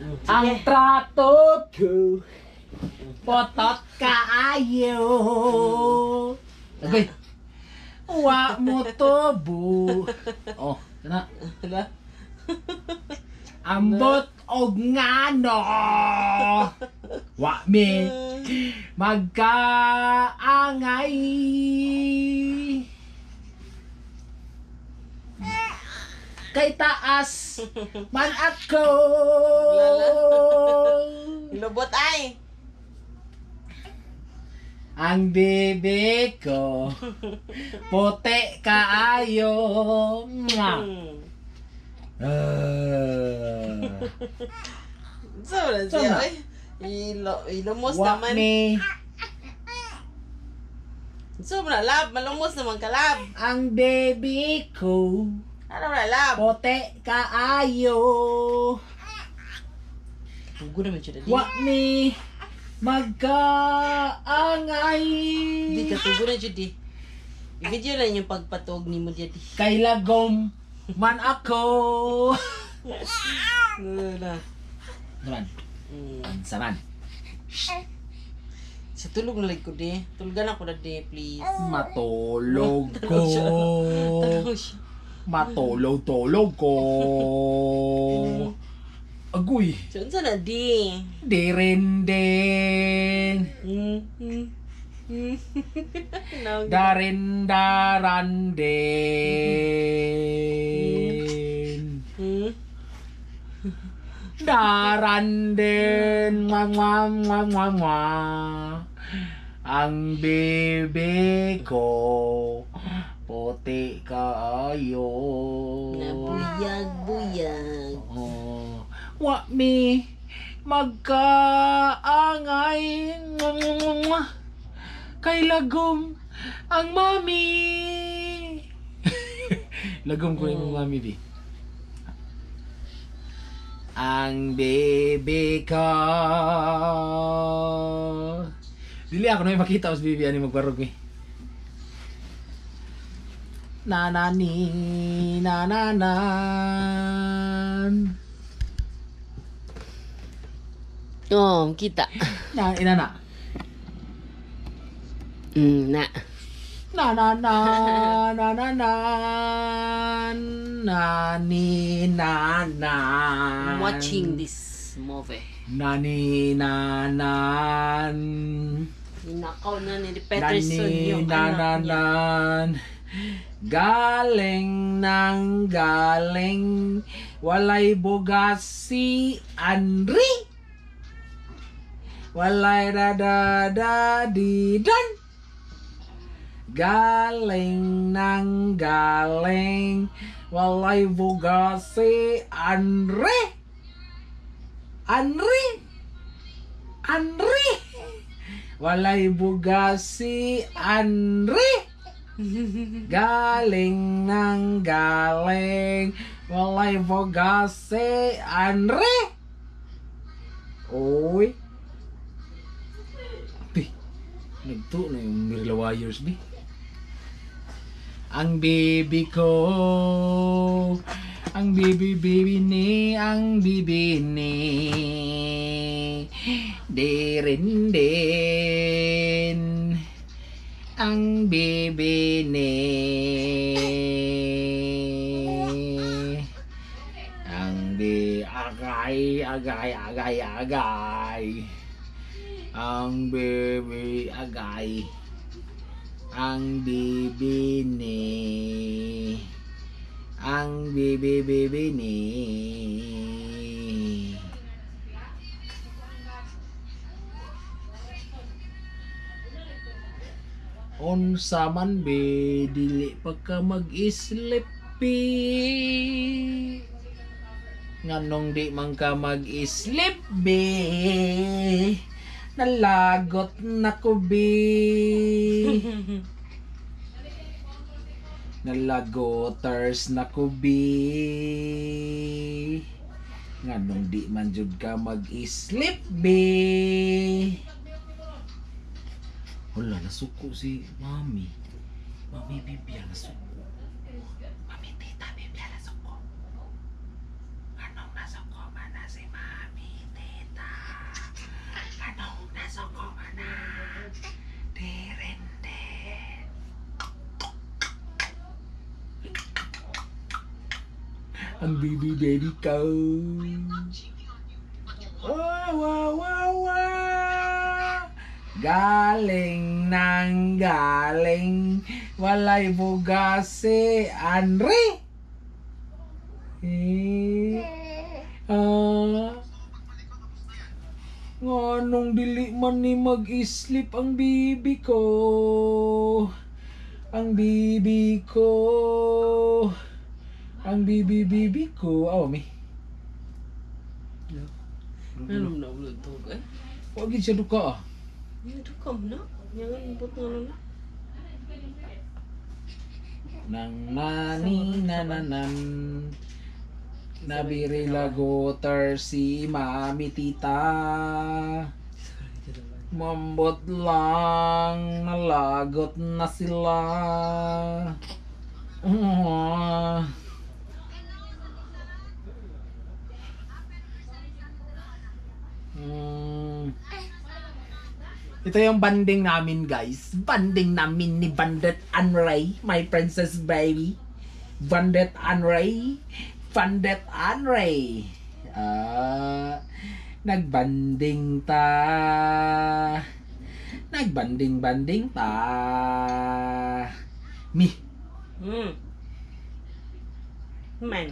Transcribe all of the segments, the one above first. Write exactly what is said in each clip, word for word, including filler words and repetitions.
Ang trato ko, potot kaayo. Abay, wa mo tubo. Oh, kana. Hala. Ambot og ngano. Wa mi magkaangay. Kay taas man ako. Lubot ay. Ang bebe ko puti kaayo. Mwah. Uh, So, na So siya na. ay. Ilo, ilumos wa naman. mi So, na lab, malumos naman ka lab. ang baby ko Ano na lab? puti kaayo. Tugo naman siya dali. Wa mi magkaangay. Di ka tugo na siya di. I-video lang yung pagpatog ni mo diya di. Kay lagom man ako. Ano na. Naman, Mm. saman. Sa tulog na lang ko di. Tulugan ako na di, please. Matulog ko. Tanaw siya. Matulog-tulog ko. Agoy. Saan sa na di? Di rin din. Mm. Mm. Mm. Now, Darin daran din. Mm. Daran din. Mwah, mwah, mwah, mwah, mwah. Ang bebe ko puti kaayo. Nabuyag-buyag. Oh. Wa mi magkaangay. Mwah, mwah, mwah, mwah. Kay lagom ang mami. Lagom ko yung mami di. Ang bebe ko. Dili ako na makita os bibi ani magbarog mi. Nanani nananan. Oh, kita. Na inana. Mm, na. Na na na na na na nani na na. I'm watching this movie. Nani na nan. Ninakaw na ni Peterson yung Nani na na anak niya. nan. Galing nang galing. Walay bugas si Andri. Walay da da da di dan. Galing nang galing. Walay bugas si Andri. Andri. Andri. Walay bugas si Andri. Galing nang galing. Walay bugas si Andri. Oy. Pi. Nagto na yung Mirla Wires bi. Ang baby ko. Ang baby baby ni, ang baby ni. Dirin din. Ang baby ni. Ang di agay, agay, agay, agay. Ang baby agay. Ang baby ni. Ang baby baby ni. Unsa man be dili pa ka mag-islepi. Nganong di man ka mag-islip be. Nalagot na ko be. Nalagoters na ko be. Nganong di man jud ka mag-islip be. Wala, nasuko si Mami. Mami Bibia nasuko. Mami Tita Bibia nasuko. Anong nasuko man na si Mami? ang baby baby ko. Wow, wow, wow, wow. Galing nang galing, walay bugasi, Andre. Eh, ah, nganong dili man ni mag-sleep ang bibi ko. Ang bibi ko. Ang bibi bibi ko. Aw mi. Ano na ulo to eh? Wa gid siya duka ah. Yung dukam na. Yung buto na na. Nang nani nananan. Nabiri lagoter si mami tita. Mambot lang, nalagot na sila. Oh. Hmm. Ito yung banding namin, guys. Banding namin ni Bandit and Ray, my princess baby. Bandit and Ray. Bandit and Ray. Ah, nagbanding ta. Nagbanding-banding ta. Mi. Hmm. Man.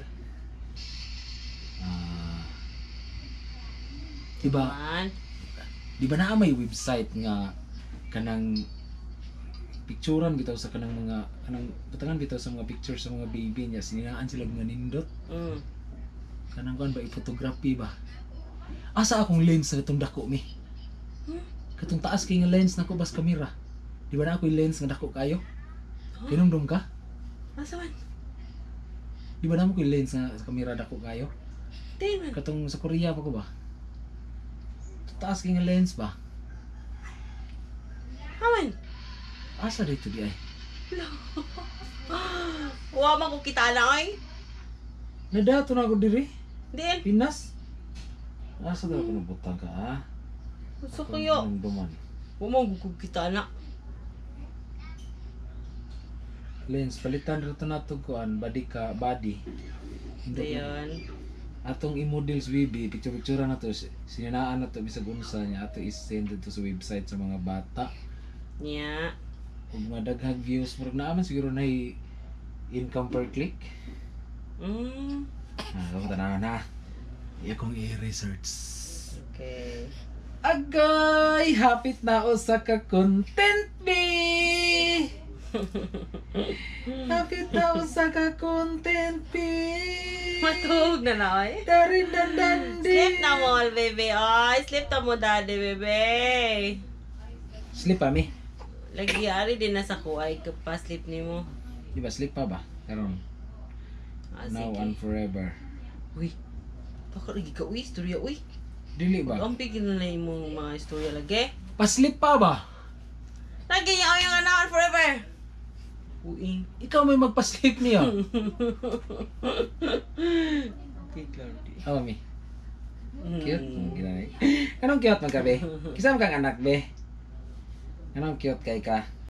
Ah. Diba? Man. Di ba na may website nga kanang picturean bitaw sa kanang mga kanang patangan bitaw sa mga pictures sa mga baby niya, siningaan sila mga nindot. Mm. Kanang kuan ba i-photography ba? Asa akong lens na katong dako mi? Hmm? Katong taas kay nga lens nako bas kamera. Di ba na ako yung lens nga dako kayo? Kinumdum ka? Asa man? Di ba na mo ko yung lens nga sa kamera dako kayo? Di man. Katong sa Korea pa ko ba? Taas kay nga lens ba? Haman. Asa dito di ay? Wa man ko kita na ay. Nadato na ako diri. Din. Pinas. Asa daw ko nabutang ka ha? Gusto ko yo. Duman. Wa man ko kita na. Lens palitan rito nato kuan body ka body. Hindi Dayon. atong i-models baby picture-picture na to sininaan na to bisag unsa niya ato i-send to sa website sa mga bata. Nya. Ug mga daghang views murag naa man siguro na income per click. Mm. Ah, kamo tanaw na. Iya kong i-research. Okay. Agay, hapit na usa ka content be. Hapit na usa ka content be. Matug na na ay. Dari dan dandi. Sleep na mo, baby. Ay, sleep na mo, daddy, baby. Sleep pa mi. Lagi ari din na sa kuay pa sleep ni mo. Di ba sleep pa ba? Karon. Ah, Now sige. and forever. Uy. Baka lagi ka, uy, istorya, uy. Dili ba? Ampigin na na yung mga istorya lagi. Pa-sleep pa ba? Lagi niya yung now and forever. Uing. Ikaw may magpa-sleep niya. Okay, Clardy. Oh, mi. Cute. Ginay. Kanong cute magkabe? Kisam kang anak be? Kanong cute kay ka?